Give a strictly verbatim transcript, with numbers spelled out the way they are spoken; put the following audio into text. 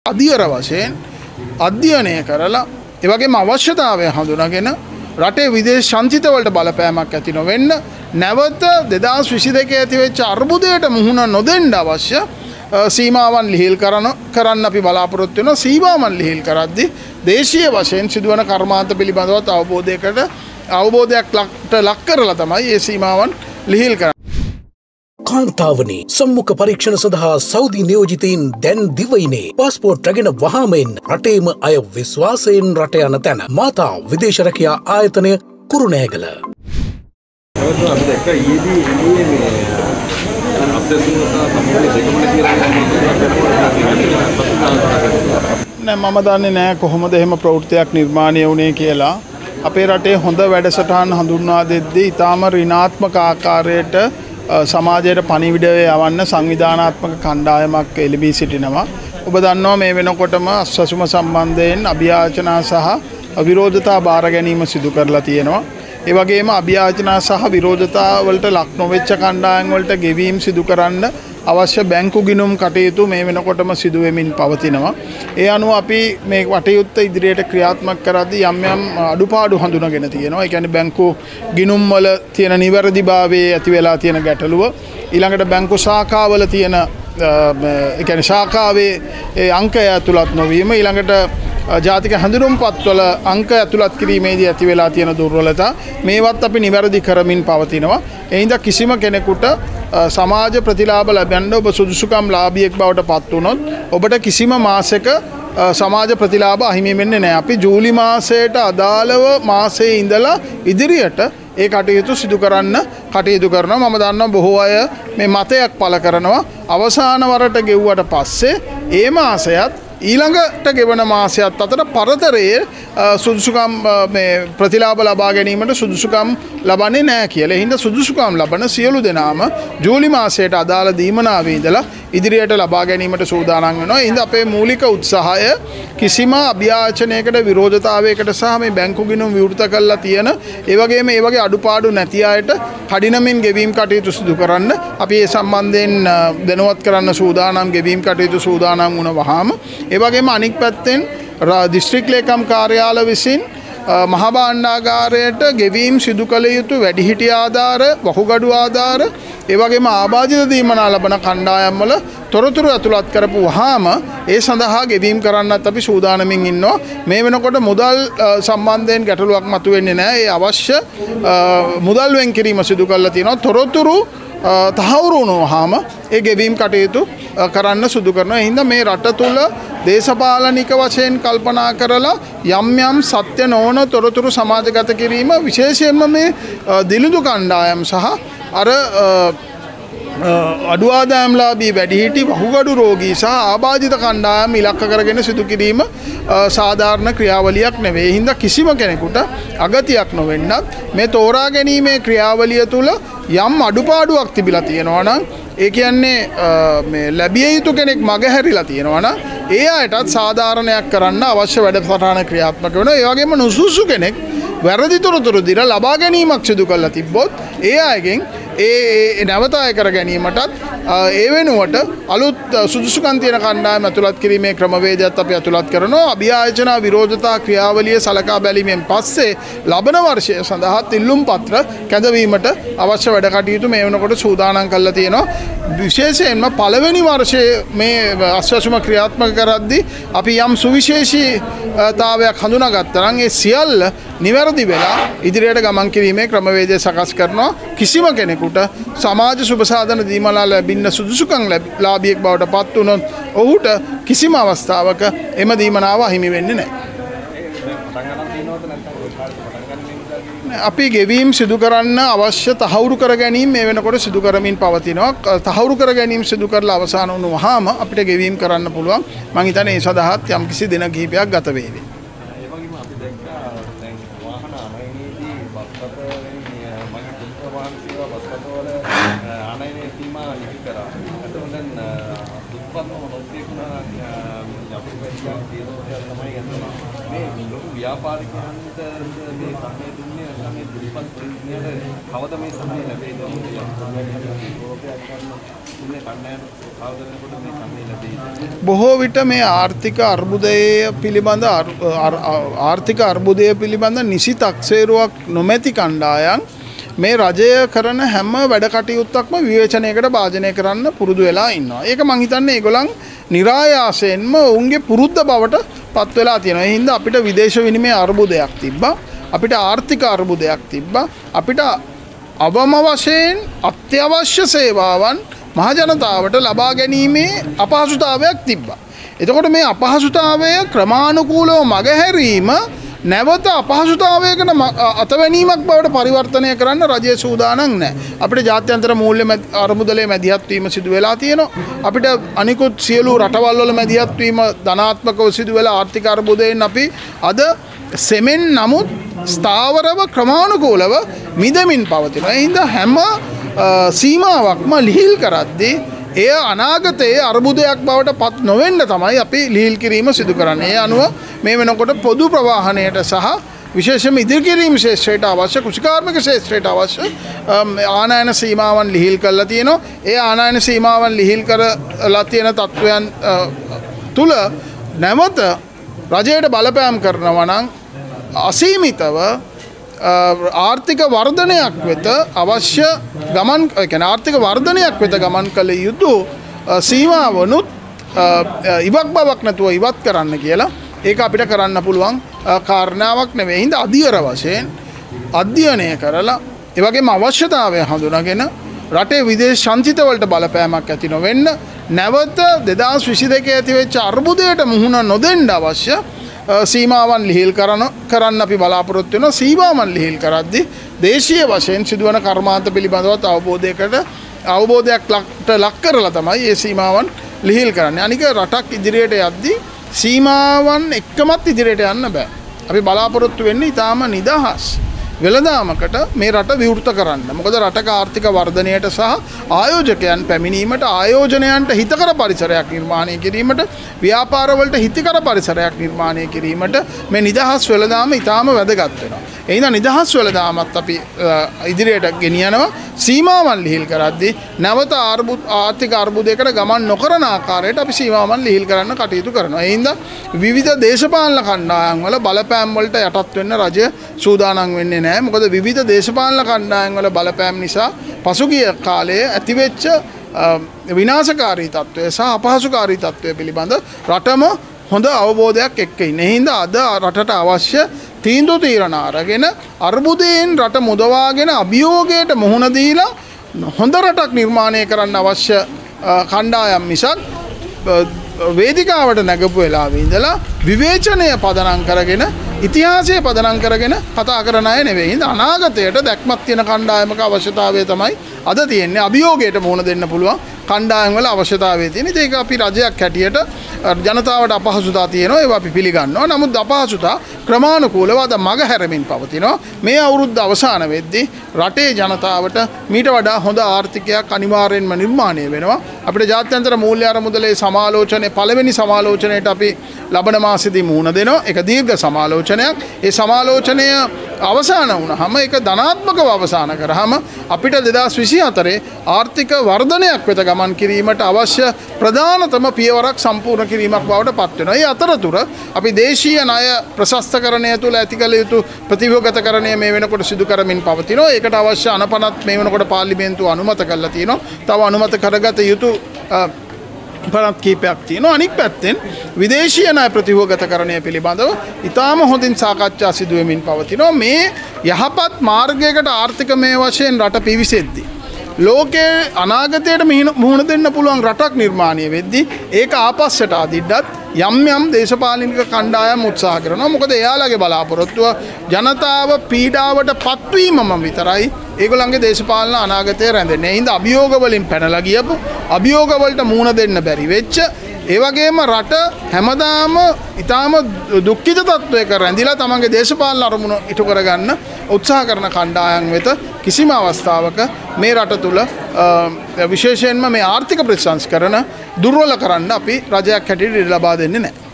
අධියර වශයෙන් අධ්‍යයනය කරලා ඒ වගේම අවශ්‍යතාවය හඳුනාගෙන රටේ විදේශ සංචිත වලට බලපෑමක් ඇති නොවෙන්න නැවත දෙදාස් විසි දෙකේ ඇති වෙච්ච අර්බුදයට මුහුණ නොදෙන්න අවශ්‍ය සීමාවන් ලිහිල් කරන කරන්න අපි බලාපොරොත්තු වෙනවා. සීමාවන් ලිහිල් කරද්දී දේශීය වශයෙන් සිදුවන කර්මාන්ත පිළිබඳව අවබෝධයකට අවබෝධයක් ලක් කරලා තමයි මේ සීමාවන් ලිහිල් කරන්නේ. කාන්තාවනි සම්මුඛ පරීක්ෂණ සඳහා සෞදි නියෝජිතයින් දැන් දිවයිනේ පාස්පෝර්ට් රැගෙන වහාමෙන් රටේම අය විශ්වාසයෙන් රට යන තැන මාතා විදේශ රැකියා ආයතනය කුරුණෑගල. නෑ මම දන්නේ නෑ කොහොමද එහෙම ප්‍රවෘත්තියක් නිර්මාණය වුණේ කියලා. අපේ රටේ හොඳ වැඩසටහන් හඳුන්වා දෙද්දී ඊටාම ඍණාත්මක ආකාරයට සමාජයට පණිවිඩය යවන්න සංවිධානාත්මක කණ්ඩායමක් එළඹී සිටිනවා. ඔබ දන්නවා මේ වෙනකොටම අස්වැසුම සම්බන්ධයෙන් අභියාචනා සහ විරෝධතා බාර ගැනීම සිදු කරලා තියෙනවා. ඒ වගේම අභියාචනා සහ විරෝධතා වලට ලක් නොවෙච්ච කණ්ඩායම් වලට ගෙවීම් සිදු කරන්න අවශ්‍ය බැංකු ගිණුම් කටයුතු මේ වෙනකොටම සිදු වෙමින් පවතිනවා. ඒ අනුව අපි මේ කටයුත්ත ඉදිරියට ක්‍රියාත්මක කරද්දී යම් යම් අඩුපාඩු හඳුනාගෙන තියෙනවා. ඒ කියන්නේ බැංකු ගිණුම් වල තියෙන නිවැරදිභාවයේ ඇති වෙලා තියෙන ගැටලුව, ඊළඟට බැංකු ශාඛාවල තියෙන ඒ කියන්නේ ශාඛාවේ ඒ අංකය ඇතුළත් නොවීම, ඊළඟට ජාතික හැඳුනුම්පත්වල අංක ඇතුළත් කිරීමේදී ඇති වෙලා තියෙන දුර්වලතා මේවත් අපි නිවැරදි කරමින් පවතිනවා. ඒ හින්දා කිසිම කෙනෙකුට සමාජ ප්‍රතිලාභ ලැබෙන්න ඔබ සුදුසුකම් ලාභියෙක් බවට පත් වුණොත් ඔබට කිසිම මාසයක සමාජ ප්‍රතිලාභ අහිමි වෙන්නේ නැහැ. අපි ජූලි මාසයට අදාළව මාසයේ ඉඳලා ඉදිරියට ඒ කටයුතු සිදු කරන්න කටයුතු කරනවා. මම දන්නවා බොහෝ අය මේ මතයක් පළ කරනවා. අවසාන වරට ගෙව්වට පස්සේ ඒ මාසයත් ඊළඟට ගෙවන මාසයත් අතර පරතරයේ සුදුසුකම් මේ ප්‍රතිලාභ ලබා ගැනීමට සුදුසුකම් ලබන්නේ නැහැ කියලා. ඒ හින්දා සුදුසුකම් ලබන සියලු දෙනාම ජූලි මාසයට අදාළ දීමනාවේ ඉඳලා ඉදිරියට ලබා ගැනීමට සූදානම් වෙනවා. ඒ හින්දා අපේ මූලික උත්සාහය කිසිම අභියාචනයකට විරෝධතාවයකට සහ මේ බැංකු ගිණුම් විවෘත කරලා තියෙන ඒ වගේම ඒ වගේ අඩුපාඩු නැති අයට කඩිනමින් ගෙවීම් කටයුතු සිදු කරන්න අපි ඒ සම්බන්ධයෙන් දැනුවත් කරන්න සූදානම් ගෙවීම් කටයුතු සූදානම් වුණ වහාම ඒ වගේම අනික් පැත්තෙන් දිස්ත්‍රික් ලේකම් කාර්යාල විසින් මහ භාණ්ඩාගාරයට ගෙවීම් සිදු කළ යුතු වැඩිහිටි ආධාර, වකුගඩු ආධාර, ඒ වගේම ආබාධිත දීමනා ලබන කණ්ඩායම් වල තොරතුරු ඇතුළත් කරපු වහාම ඒ සඳහා ගෙවීම් කරන්නත් අපි සූදානමින් ඉන්නවා. මේ වෙනකොට මුදල් සම්බන්ධයෙන් ගැටලුවක් මතුවෙන්නේ නැහැ. ඒ අවශ්‍ය මුදල් වෙන් කිරීම සිදු කරලා තියෙනවා. තොරතුරු තහවුරු වුණාම ඒ ගෙවීම් කටයුතු කරන්න සිදු කරනවා. ඒ හින්දා මේ රට තුල දේශපාලනික වශයෙන් කල්පනා කරලා යම් යම් සත්‍ය නොවන තොරතුරු සමාජගත කිරීම විශේෂයෙන්ම මේ දිලිඳු කණ්ඩායම් සහ අර අඩු ආදායම්ලාභී වැඩිහිටි වහුගඩු රෝගී සහ ආබාධිත කණ්ඩායම් ඉලක්ක කරගෙන සිදු කිරීම සාධාරණ ක්‍රියාවලියක් නෙවෙයි. ඒ හින්දා කිසිම කෙනෙකුට අගතියක් නොවෙන්නත් මේ තෝරා ගැනීමේ ක්‍රියාවලිය තුල යම් අඩුපාඩුවක් තිබිලා තියෙනවා නම් ඒ කියන්නේ මේ ලැබිය යුතු කෙනෙක් මගහැරිලා තියෙනවා නම් ඒ අයටත් සාධාරණයක් කරන්න අවශ්‍ය වැඩසටහන ක්‍රියාත්මක වෙනවා. ඒ වගේම නුසුසු කෙනෙක් වැරදි තොරතුරු දිලා ලබා ගැනීමක් සිදු කරලා තිබ්බොත් ඒ අයගෙන් ඒ නැවත අය කර ගැනීමටත් ඒ වෙනුවට අලුත් සුදුසුකම් තියෙන කණ්ඩායම් ඇතුළත් කිරීමේ ක්‍රමවේදයත් අපි ඇතුළත් කරනවා. අභියාචනා විරෝධතා ක්‍රියාවලිය සලකා බැලීමෙන් පස්සේ ලබන වර්ෂය සඳහා ඉල්ලුම් පත්‍ර කැඳවීමට අවශ්‍ය වැඩ කටයුතු මේ වෙනකොට සූදානම් කරලා තියෙනවා. විශේෂයෙන්ම පළවෙනි වර්ෂයේ මේ අස්වැසුම ක්‍රියාත්මක කරද්දී අපි යම් සුවිශේෂීතාවයක් හඳුනාගත්තා නම් ඒ සියල්ල නිවැරදි වෙලා ඉදිරියට ගමන් කිරීමේ ක්‍රමවේදය සකස් කරනවා. කිසිම කෙනෙකුට සමාජ සුබ සාධන දීමනා ලැබින්න සුදුසුකම් ලාභියෙක් බවට පත් වුණොත් ඔහුට කිසිම අවස්ථාවක එම දීමනාව අහිමි වෙන්නේ නැහැ. අපි ගෙවීම් සිදු කරන්න අවශ්‍ය තහවුරු කර ගැනීම මේ වෙනකොට සිදු කරමින් පවතිනවා. තහවුරු කර ගැනීම සිදු කරලා අවසන් වුණාම අපිට ගෙවීම් කරන්න පුළුවන්. මම හිතන්නේ ඒ සඳහාත් යම්කිසි දින කිහිපයක් ගත වේවි. දුප්පත්ම නොසියුන යපුපැතියක් දියදෝෂයක් තමයි යනවා. මේ ව්‍යාපාරිකයන්ට මේ සම්මේ දුන්නේ නැත්නම් මේ දුප්පත් ප්‍රතිනියට කවද මේ සම්මේ ලැබෙන්නේ බොහෝ විට මේ ආර්ථික අර්බුදය පිළිබඳ ආර්ථික අර්බුදය පිළිබඳ නිසි තක්සේරුවක් නොමැති කණ්ඩායම් මේ රජය කරන හැම වැඩ කටයුත්තක්ම විවේචනයකට භාජනය කරන්න පුරුදු වෙලා ඉන්නවා. ඒක මං හිතන්නේ ඒගොල්ලන් નિરાයාසයෙන්ම ඔවුන්ගේ පුරුද්ද බවට පත් වෙලා තියෙනවා. ඒ හින්දා අපිට විදේශ විනිමය අර්බුදයක් තිබ්බා. අපිට ආර්ථික අර්බුදයක් තිබ්බා. අපිට අවම වශයෙන් අත්‍යවශ්‍ය සේවාවන් මහජනතාවට ලබා ගැනීමේ අපහසුතාවයක් තිබ්බා. එතකොට මේ අපහසුතාවය ක්‍රමානුකූලව මගහැරීම නැවත අපහසුතාවයකට අතවැනීමක් බවට පරිවර්තනය කරන්න රජය සූදානම් නැහැ. අපිට ජාත්‍යන්තර මූල්‍ය අරමුදලේ මැදිහත් වීම සිදු වෙලා තියෙනවා. අපිට අනිකුත් සියලු රටවල් වල මැදිහත් වීම ධනාත්මකව සිදු වෙලා ආර්ථික අර්බුදයෙන් අපි අද සෙමෙන් නමුත් ස්ථාවරව ක්‍රමානුකූලව මිදමින් පවතිනවා. ඒ හින්දා හැම සීමාවක්ම ලිහිල් කරද්දී එය අනාගතයේ අර්බුදයක් බවට පත් නොවෙන්න තමයි අපි ලිහිල් කිරීම සිදු කරන්නේ. ඒ අනුව මේ වෙනකොට පොදු ප්‍රවාහනයට සහ විශේෂයෙන්ම ඉදිරි කිරීම ශේෂ්ත්‍රයට අවශ්‍ය කෘෂිකාර්මික ශේෂ්ත්‍රයට අවශ්‍ය ආනයන සීමාවන් ලිහිල් කරලා තියෙනවා. ඒ ආනයන සීමාවන් ලිහිල් කරලා තියෙන තත්වයන් තුල නැවත රජයට බලපෑම් කරනවා නම් අසීමිතව ආර්ථික වර්ධනයක් වෙත අවශ්‍ය ගමන් කියන්නේ ආර්ථික වර්ධනයක් වෙත ගමන් කළ යුතු සීමාවනුත් ඉවක් බවක් නැතුව ඉවත් කරන්න කියලා ඒක අපිට කරන්න පුළුවන් කාරණාවක් නෙවෙයි. හින්දා අධියර වශයෙන් අධ්‍යයනය කරලා ඒ වගේම අවශ්‍යතාවය හඳුනාගෙන රටේ විදේශ සංචිත වලට බලපෑමක් ඇති නොවෙන්න නැවත දෙදාස් විසි දෙකේ ඇති වෙච්ච අර්බුදයට මුහුණ නොදෙන්න අවශ්‍ය සීමාවන් ලිහිල් කරන කරන්න අපි බලාපොරොත්තු වෙනවා. සීමාවන් ලිහිල් කරද්දී දේශීය වශයෙන් සිදුවන කර්මාන්ත පිළිබඳව අවබෝධයකට අවබෝධයක් ලක් කරලා තමයි මේ සීමාවන් ලිහිල් කරන්නේ. අනික රටක් ඉදිරියට යද්දී සීමාවන් එක්කමත් ඉදිරියට යන්න බෑ. අපි බලාපොරොත්තු වෙන්නේ ඊටාම නිදහස් වෙළඳාමකට මේ රට විවෘත කරන්න. මොකද රටක ආර්ථික වර්ධනයට සහ ආයෝජකයන් පැමිණීමට ආයෝජනයන්ට හිතකර පරිසරයක් නිර්මාණය කිරීමට ව්‍යාපාරවලට හිතකර පරිසරයක් නිර්මාණය කිරීමට මේ නිදහස් වෙළඳාම ඉතාම වැදගත් වෙනවා. ඒ නිසා නිදහස් වෙළඳාමත් අපි ඉදිරියට ගෙනියනවා. සීමාවන් ලිහිල් කරද්දී නැවත ආර්ථික අර්බුදයකට ගමන් නොකරන ආකාරයට අපි සීමාවන් ලිහිල් කරන්න කටයුතු කරනවා. ඒ හින්දා විවිධ දේශපාලන කණ්ඩායම් වල බලපෑම් වලට යටත් වෙන්න රජය සූදානම් වෙන්නේ නැහැ. මොකද විවිධ දේශපාලන කණ්ඩායම් වල බලපෑම් නිසා පසුගිය කාලයේ ඇතිවෙච්ච විනාශකාරී තත්ත්වය සහ අපහසුකාරී තත්ත්වය පිළිබඳ රටම හොඳ අවබෝධයක් එක්ක ඉන්නේ. ඒ හින්දා අද රටට අවශ්‍ය තීන්දුව තීරණ අරගෙන අර්බුදයෙන් රට මුදවාගෙන අභියෝගයට මුහුණ දීලා හොඳ රටක් නිර්මාණය කරන්න අවශ්‍ය කණ්ඩායම් මිසක් වේදිකාවට නැගපු වෙලාවේ ඉඳලා විවේචනය පදනම් කරගෙන ඉතිහාසය පදනම් කරගෙන කතා කරන අය නෙවෙයි. ඉතින් අනාගතයට දැක්මක් තියෙන කණ්ඩායමක අවශ්‍යතාවය තමයි අද තියෙන්නේ. අභියෝගයට මුහුණ දෙන්න පුළුවන් කණ්ඩායම් වල අවශ්‍යතාවය තියෙන. ඒක අපි රජයක් හැටියට ජනතාවට අපහසුතා තියෙනවා. ඒවා අපි පිළිගන්නවා. නමුත් අපහසුතා ක්‍රමානුකූලව අද මග හැරමින් පවතිනවා. මේ අවුරුද්ද අවසාන වෙද්දී රටේ ජනතාවට මීට වඩා හොඳ ආර්ථිකයක් අනිවාර්යෙන්ම නිර්මාණය වෙනවා. අපිට ජාත්‍යන්තර මූල්‍ය අරමුදලේ සමාලෝචනයේ පළවෙනි සමාලෝචනයට අපි ලබන මාසෙදී මුහුණ දෙනවා. ඒක දීර්ඝ සමාලෝචනයක්. ඒ සමාලෝචනය අවසාන වුණාම ඒක ධනාත්මකව අවසාන කරාම අපිට දෙදාස් විසි හතරේ ආර්ථික වර්ධනයක් වෙත ගමන් කිරීමට අවශ්‍ය ප්‍රධානතම පියවරක් සම්පූර්ණ කිරීමක් බවට පත් වෙනවා. ඒ අතරතුර අපි දේශීය ණය ප්‍රශස්තකරණය තුළ ඇති කළ යුතු ප්‍රතිව්‍යුහගතකරණය මේ වෙනකොට සිදු කරමින් පවතිනවා. ඒකට අවශ්‍ය අනපනත් මේ වෙනකොට පාර්ලිමේන්තුව අනුමත කරලා තියෙනවා. තව අනුමත කරගත යුතු පනත් කීපයක් තියෙනවා. අනික් පැත්තෙන් විදේශීය ණය ප්‍රතිව්‍යුහගතකරණය පිළිබඳව ඉතාම හොඳින් සාකච්ඡා සිදු වෙමින් පවතිනවා. මේ යහපත් මාර්ගයකට ආර්ථිකමය වශයෙන් රට පිවිසෙද්දී ලෝකයේ අනාගතයට මුහුණ දෙන්න පුළුවන් රටක් නිර්මාණය වෙද්දී ඒක ආපස්සට අදින්නත් යම් යම් දේශපාලනික කණ්ඩායම් උත්සාහ කරනවා. මොකද එයාලගේ බලාපොරොත්තුව ජනතාව පීඩාවට පත්වීමම විතරයි ඒගොල්ලන්ගේ දේශපාලන අනාගතය රැඳෙන්නේ. ඒ හින්දා අභියෝග වලින් පැනලා ගියපු අභියෝග වලට මුහුණ දෙන්න බැරි වෙච්ච ඒ වගේම රට හැමදාම ඊටාම දුක්ඛිත තත්වයක රැඳිලා තමන්ගේ දේශපාලන අරමුණු ඉටු කරගන්න උත්සාහ කරන කණ්ඩායම් වෙත කිසිම අවස්ථාවක මේ රට තුල විශේෂයෙන්ම මේ ආර්ථික ප්‍රතිසංස්කරණ දුර්වල කරන්න අපි රජයක් හැටියට ලබා දෙන්නේ නැහැ.